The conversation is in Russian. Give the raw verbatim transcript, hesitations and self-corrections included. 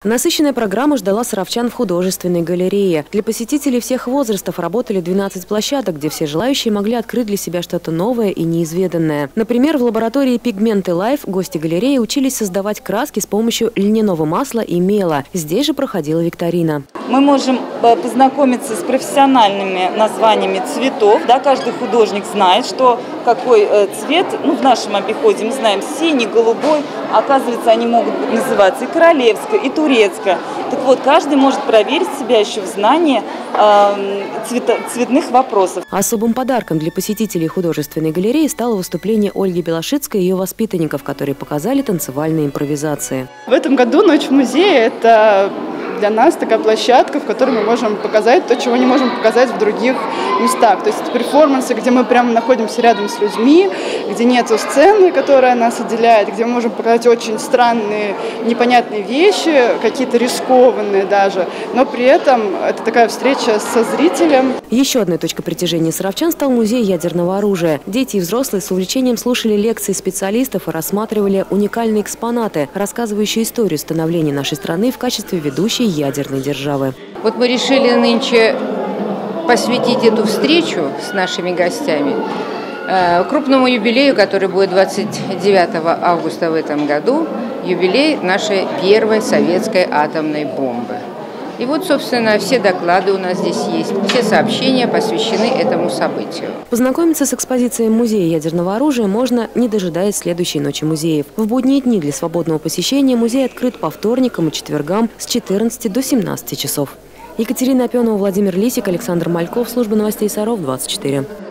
Насыщенная программа ждала саровчан в художественной галерее. Для посетителей всех возрастов работали двенадцать площадок, где все желающие могли открыть для себя что-то новое и неизведанное. Например, в лаборатории «Пигменты Лайф» гости галереи учились создавать краски с помощью льняного масла и мела. Здесь же проходила викторина. Мы можем познакомиться с профессиональными названиями цветов. Да, каждый художник знает, что какой цвет, ну, в нашем обиходе мы знаем синий, голубой. Оказывается, они могут называться и королевская, и турецкая. Так вот, каждый может проверить себя еще в знании э, цвета, цветных вопросов. Особым подарком для посетителей художественной галереи стало выступление Ольги Белошицкой и ее воспитанников, которые показали танцевальные импровизации. В этом году «Ночь в музее» – это для нас такая площадка, в которой мы можем показать то, чего не можем показать в других местах. То есть это перформансы, где мы прямо находимся рядом с людьми, где нету сцены, которая нас отделяет, где мы можем показать очень странные, непонятные вещи, какие-то рискованные даже, но при этом это такая встреча со зрителем. Еще одной точкой притяжения саровчан стал музей ядерного оружия. Дети и взрослые с увлечением слушали лекции специалистов и рассматривали уникальные экспонаты, рассказывающие историю становления нашей страны в качестве ведущей ядерной державы. Вот мы решили нынче посвятить эту встречу с нашими гостями э, крупному юбилею, который будет двадцать девятого августа в этом году, юбилей нашей первой советской атомной бомбы. И вот, собственно, все доклады у нас здесь есть, все сообщения посвящены этому событию. Познакомиться с экспозицией Музея ядерного оружия можно, не дожидаясь следующей ночи музеев. В будние дни для свободного посещения музей открыт по вторникам и четвергам с четырнадцати до семнадцати часов. Екатерина Опенова, Владимир Лисик, Александр Мальков, служба новостей Саров, двадцать четыре.